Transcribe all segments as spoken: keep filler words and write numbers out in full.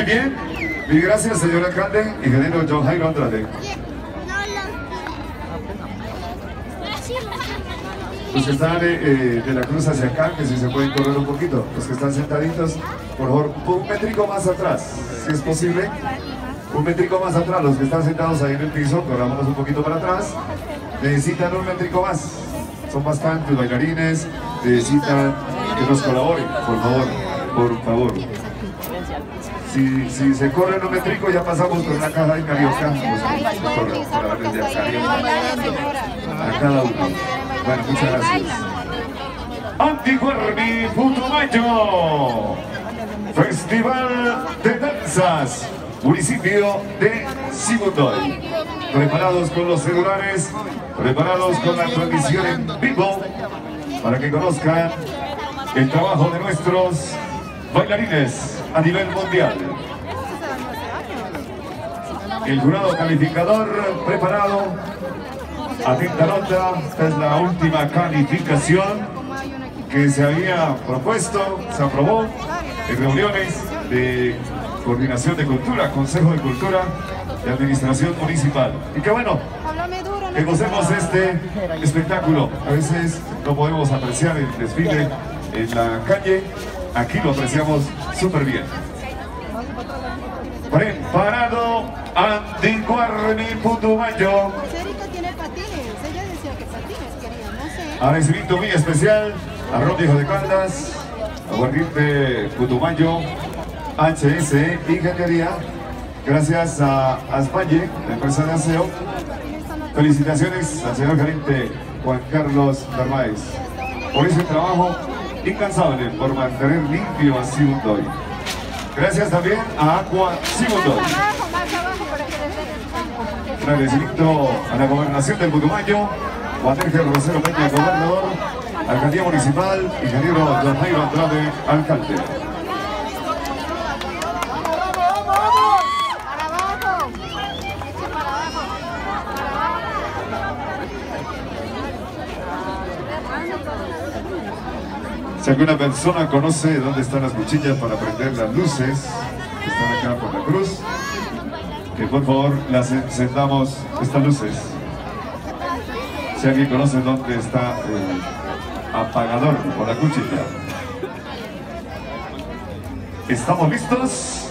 Muy bien. Mil gracias, señor alcalde. Ingeniero John Jairo Andrade. Los que están eh, de la cruz hacia acá, que si se pueden correr un poquito. Los que están sentaditos, por favor, un métrico más atrás, si es posible. Un métrico más atrás. Los que están sentados ahí en el piso, corrámonos un poquito para atrás. Necesitan un métrico más. Son bastantes bailarines. Necesitan que nos colaboren, por favor. Por favor. Si, si se corre en un métrico, ya pasamos con la caja de carioca. A cada uno. Bueno, muchas gracias. Anticuervi Putumayo, Festival de Danzas, municipio de Sibundoy. Preparados con los celulares, preparados con la transmisión en vivo, para que conozcan el trabajo de nuestros bailarines a nivel mundial. El jurado calificador preparado. Atenta nota, esta es la última calificación que se había propuesto, se aprobó en reuniones de coordinación de cultura, Consejo de Cultura y Administración Municipal. Y que bueno, que gocemos este espectáculo. A veces no podemos apreciar el desfile en la calle, aquí lo apreciamos súper bien. Preparado Anticuervi Putumayo. Agradecimiento muy especial a Rodrigo de Caldas, Aguardiente Putumayo, H S Ingeniería, gracias a Aspalle, la empresa de aseo. Felicitaciones al señor gerente Juan Carlos Narváez por ese trabajo incansable por mantener limpio a Sibundoy. Gracias también a Aqua Sibundoy. Un agradecimiento a la gobernación del Putumayo, Juan Ángel Rosero Peña, gobernador, alcaldía municipal, ingeniero John Jairo Andrade, alcalde. Si alguna persona conoce dónde están las cuchillas para prender las luces que están acá por la cruz, que por favor las encendamos estas luces. Si alguien conoce dónde está el apagador por la cuchilla. ¿Estamos listos?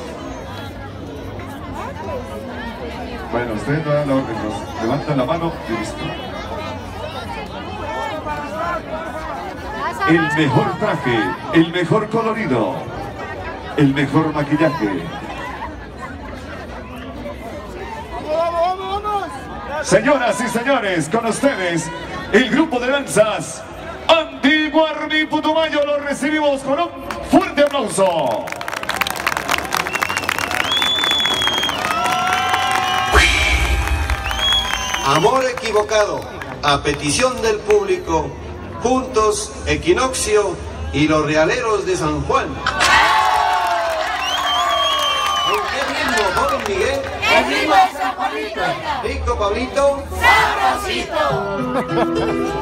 Bueno, ustedes no dan la orden, nos levantan la mano y listo. El mejor traje, el mejor colorido, el mejor maquillaje. Señoras y señores, con ustedes, el grupo de danzas Anticuervi Putumayo. Lo recibimos con un fuerte aplauso. Amor equivocado, a petición del público, juntos, Equinoccio y los Realeros de San Juan. ¿En qué ritmo, joven Miguel? El ritmo de San Juanito. Rico, Pablito. Sabrosito.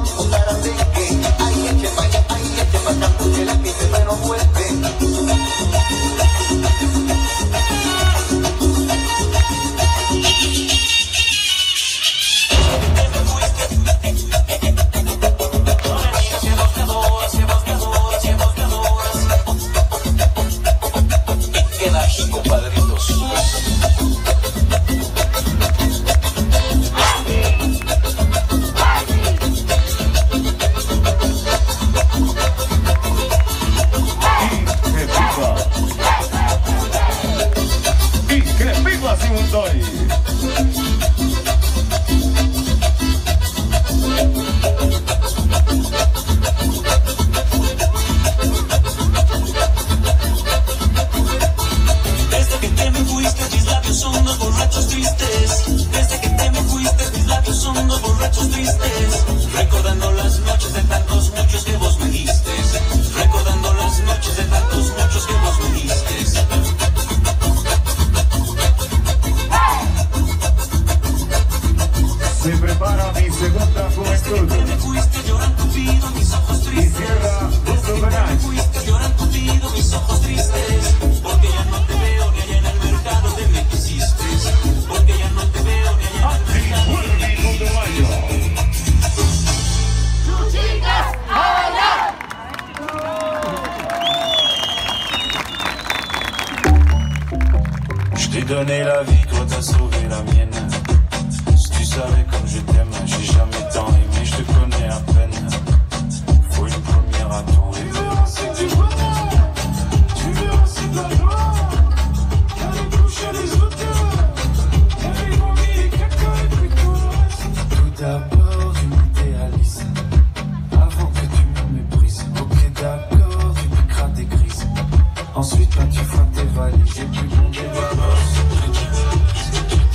Donner la vie, toi t'as sauvé la mienne. Si tu savais comme je t'aime, j'ai jamais tant aimé, je te connais à peine. Faut une première à tout. Tu verras c'est du bonheur, tu verras c'est de la joie. Allez toucher les auteurs, allez vomi les caca et puis tout le reste. Tout d'abord tu m'idéalises, avant que tu me méprises. Ok d'accord, tu piqueras tes crises. Ensuite bah tu feras tes valises, j'ai plus mon débat.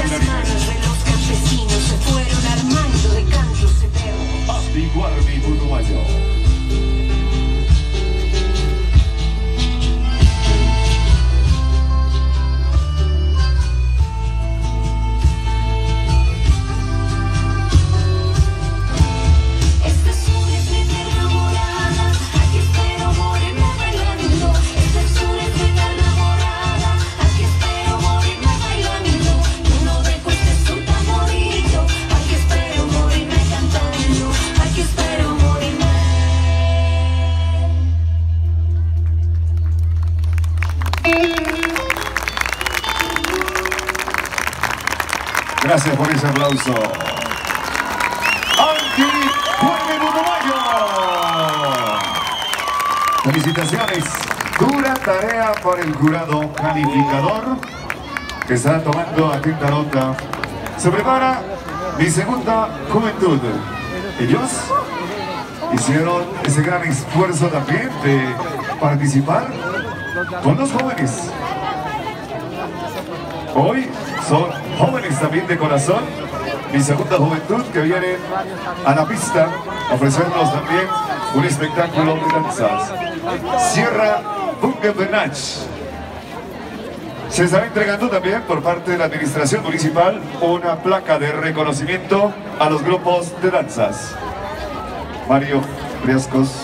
Clarinete. Los campesinos se fueron armando de cantos eternos. Abdi Guardi Putumayo. Gracias por ese aplauso. Abdi Guardi Putumayo. Felicitaciones. Dura tarea por el jurado calificador que está tomando atenta nota. Se prepara mi segunda juventud. Ellos hicieron ese gran esfuerzo también de participar con los jóvenes. Hoy son jóvenes también de corazón, mi segunda juventud, que vienen a la pista a ofrecernos también un espectáculo de danzas. Sierra Bungenbernach. Se estará entregando también por parte de la administración municipal una placa de reconocimiento a los grupos de danzas. Mario Riascos.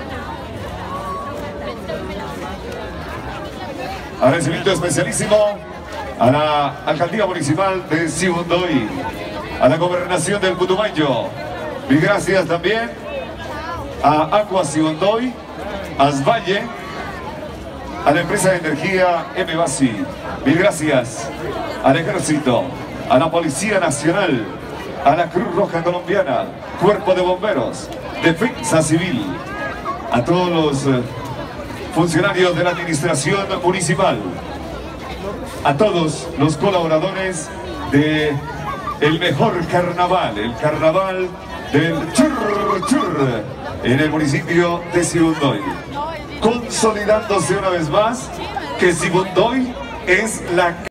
Agradecimiento especialísimo a la Alcaldía Municipal de Sibundoy, a la Gobernación del Putumayo. Mil gracias también a Aqua Sibundoy, Asvalle, a la empresa de energía M Basi. Mil gracias al Ejército, a la Policía Nacional, a la Cruz Roja Colombiana, Cuerpo de Bomberos, Defensa Civil, a todos los eh, funcionarios de la Administración Municipal, a todos los colaboradores de el mejor carnaval, el carnaval del Churr Churr en el municipio de Sibundoy, consolidándose una vez más que Sibundoy es la